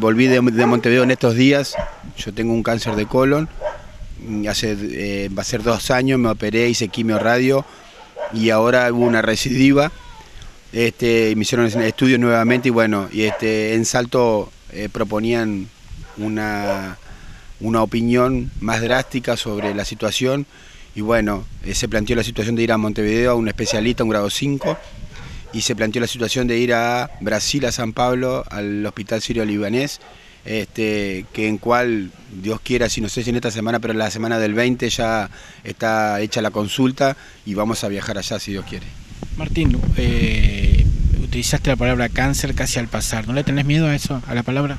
volví de Montevideo en estos días. Yo tengo un cáncer de colon. Va a ser 2 años, me operé, hice quimio radio y ahora hubo una recidiva. Me hicieron el estudio nuevamente y bueno, en Salto proponían una opinión más drástica sobre la situación y bueno, se planteó la situación de ir a Montevideo a un especialista, un grado 5, y se planteó la situación de ir a Brasil, a San Pablo, al Hospital Sirio-Libanés, que en cual, Dios quiera, si no sé si en esta semana, pero en la semana del 20 ya está hecha la consulta y vamos a viajar allá si Dios quiere. Martín, utilizaste la palabra cáncer casi al pasar, ¿no le tenés miedo a eso, a la palabra?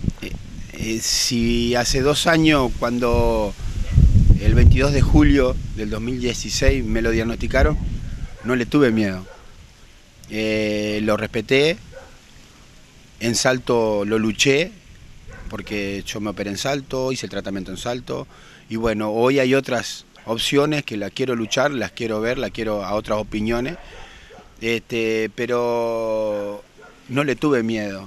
Si hace 2 años, cuando el 22 de julio del 2016 me lo diagnosticaron, no le tuve miedo. Lo respeté, en Salto lo luché, porque yo me operé en Salto, hice el tratamiento en Salto, y bueno, hoy hay otras opciones que las quiero luchar, las quiero ver, las quiero a otras opiniones, pero no le tuve miedo.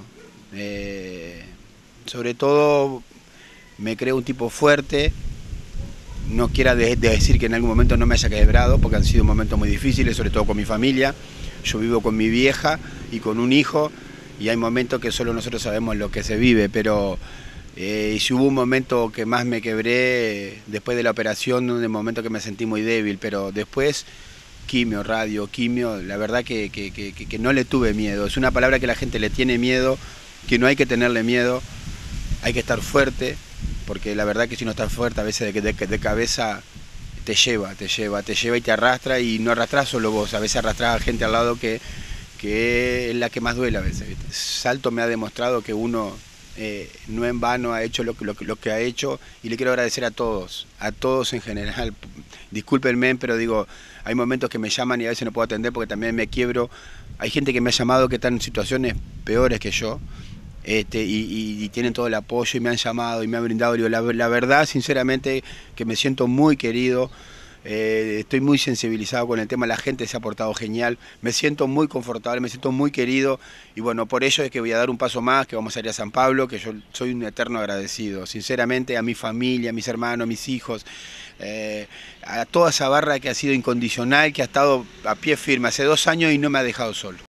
Sobre todo me creo un tipo fuerte, no quiera decir que en algún momento no me haya quebrado, porque han sido momentos muy difíciles, sobre todo con mi familia. Yo vivo con mi vieja y con un hijo, y hay momentos que solo nosotros sabemos lo que se vive, pero si hubo un momento que más me quebré después de la operación, un momento que me sentí muy débil, pero después quimio, radio, quimio, la verdad que no le tuve miedo. Es una palabra que la gente le tiene miedo, que no hay que tenerle miedo, hay que estar fuerte, porque la verdad que si no estás fuerte a veces de cabeza te lleva y te arrastra, y no arrastras solo vos, a veces arrastras a gente al lado que es la que más duele a veces, ¿viste? Salto me ha demostrado que uno no en vano ha hecho lo que ha hecho, y le quiero agradecer a todos en general. Discúlpenme, pero digo, hay momentos que me llaman y a veces no puedo atender porque también me quiebro. Hay gente que me ha llamado que están en situaciones peores que yo, y tienen todo el apoyo y me han llamado y me han brindado. Digo, la verdad, sinceramente, que me siento muy querido. Estoy muy sensibilizado con el tema, la gente se ha portado genial, me siento muy confortable, me siento muy querido, y bueno, por ello es que voy a dar un paso más, que vamos a ir a San Pablo, que yo soy un eterno agradecido, sinceramente, a mi familia, a mis hermanos, a mis hijos, a toda esa barra que ha sido incondicional, que ha estado a pie firme hace 2 años y no me ha dejado solo.